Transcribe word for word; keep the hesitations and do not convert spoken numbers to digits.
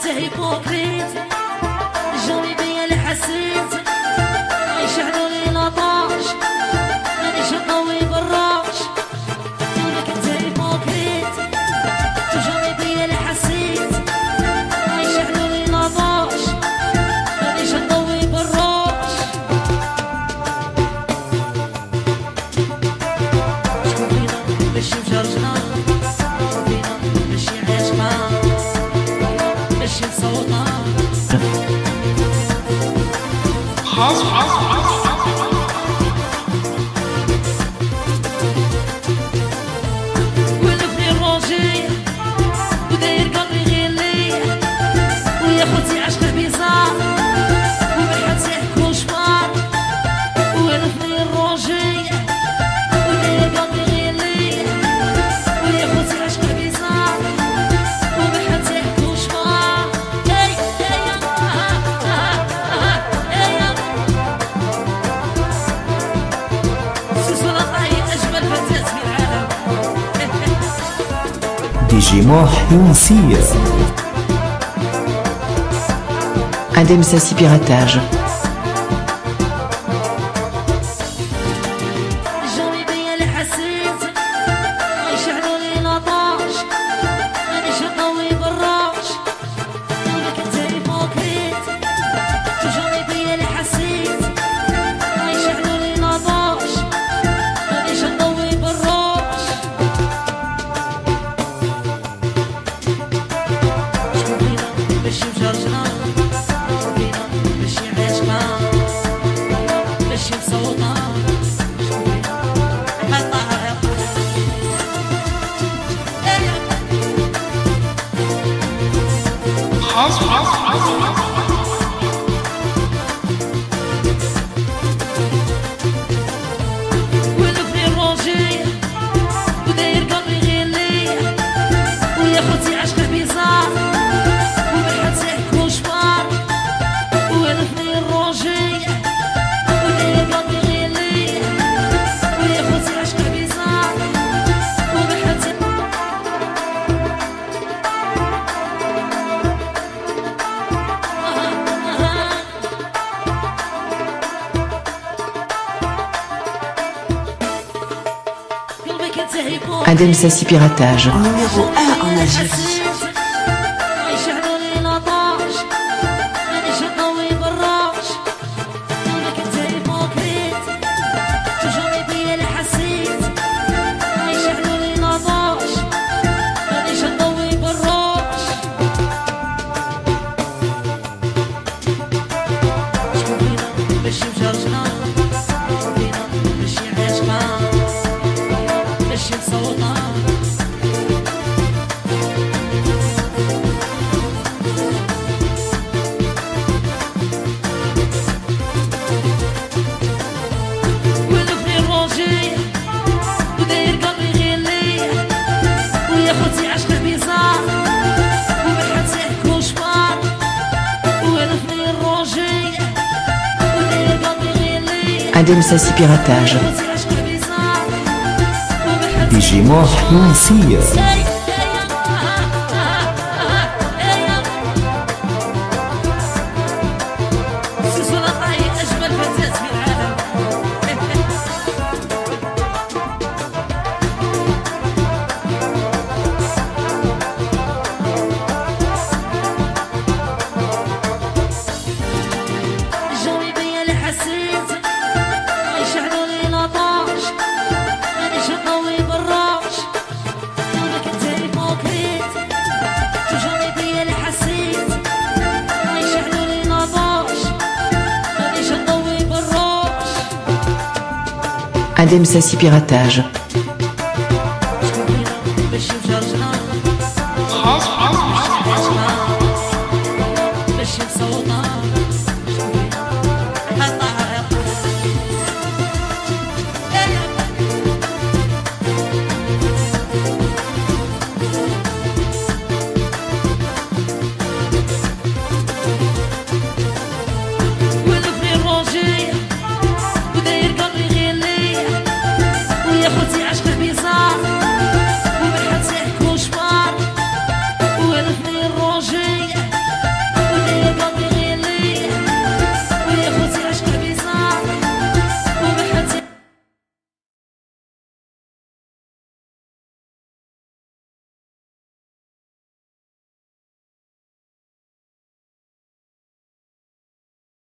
انت هيبوكريت جوني بيا اللي حسيت يشعلوا لي لاطاش مانيش نضوي بالراش قولك انت هيبوكريت جوني بيا اللي حسيت يشعلوا لي لاطاش مانيش نضوي بالراش شكون فينا ماشي مجرجنا شكون فينا ماشي عاشقنا ماشي مصوتنا حاس حاس حاس ولفني الروجي وداير قلبي غير ليا ويا خوتي عشق بيزار ومن حد يحكو شمار ولفني الروجي وداير قلبي غير ليا ويا خوتي عشق بيزار ومن حد يحكو شمار اي اي Digimon Hyunsia. Indemsasi Piratage. جوني بيا اللي حسيت يشعلوا لي لاطاش مانيش نضوي بالراش قولك انت هيبوكريت جوني بيا اللي حسيت يشعلوا لي لاطاش مانيش نضوي بالراش شكون فينا ماشي مجرجنا شكون فينا ماشي عاشقنا ماشي مصوتنا حاس حاس حاس ولفني الروجي وداير قلبي غير ليا ويا خوتي عشق بيزار ومن حد يحكو شمار ولفني الروجي وداير قلبي غير ليا ويا خوتي عشق بيزار ومن حد قلبك انت هيبوكريت Indemsasi Piratage. Numéro un en Algérie. يشعلوا لي لاطاش مانيش نضوي بالراش قولك انت هيبوكريت جوني بيا اللي حسيت يشعلوا لي لاطاش مانيش نضوي بالراش شكون فينا ماشي مجرجنا شكون فينا ماشي عاشقنا ماشي مصوتنا ولفني الروجي وداير قلبي غير ليا ويا خوتي عشق بيزار ومن حد يحكو شمار ولفني الروجي وداير قلبي غير ليا Indemsasi Piratage. خوتي عشق بيزار ومن حد Digimon Hyunsia. جوني بيا اللي حسيت يشعلوا لي لاطاش مانيش نضوي بالراش قولك انت هيبوكريت جوني بيا اللي حسيت يشعلوا لي لاطاش مانيش نضوي بالراش Indemsasi Piratage.